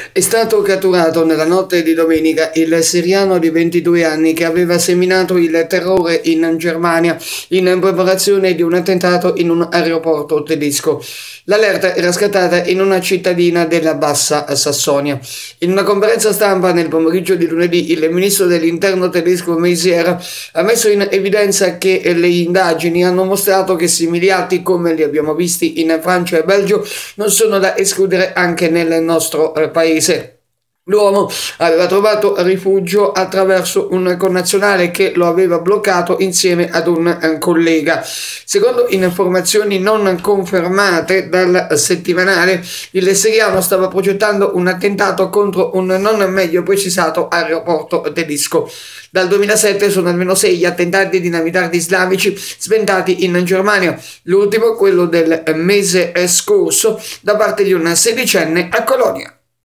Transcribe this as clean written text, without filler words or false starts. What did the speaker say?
È stato catturato nella notte di domenica il siriano di 22 anni che aveva seminato il terrore in Germania in preparazione di un attentato in un aeroporto tedesco. L'allerta era scattata in una cittadina della Bassa Sassonia. In una conferenza stampa nel pomeriggio di lunedì, il ministro dell'interno tedesco Maizière ha messo in evidenza che le indagini hanno mostrato che simili atti, come li abbiamo visti in Francia e Belgio, non sono da escludere anche nel nostro paese. L'uomo aveva trovato rifugio attraverso un connazionale che lo aveva bloccato insieme ad un collega. Secondo informazioni non confermate dal settimanale, il siriano stava progettando un attentato contro un non meglio precisato aeroporto tedesco. Dal 2007 sono almeno 6 gli attentati dinamitardi islamici sventati in Germania, l'ultimo quello del mese scorso da parte di un sedicenne a Colonia.